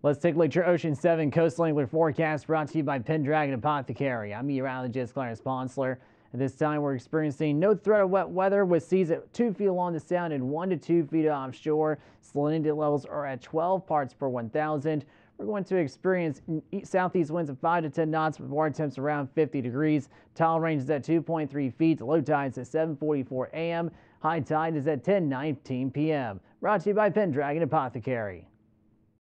Let's take a look at your Ocean 7 Coastal Angler forecast brought to you by Pendragon Apothecary. I'm meteorologist Clarence Ponsler. At this time, we're experiencing no threat of wet weather with seas at 2 feet along the sound and 1 to 2 feet offshore. Salinity levels are at 12 parts per 1,000. We're going to experience southeast winds of 5 to 10 knots with water temps around 50 degrees. Tide range is at 2.3 feet. Low tides at 7:44 a.m. High tide is at 10:19 p.m. Brought to you by Pendragon Apothecary.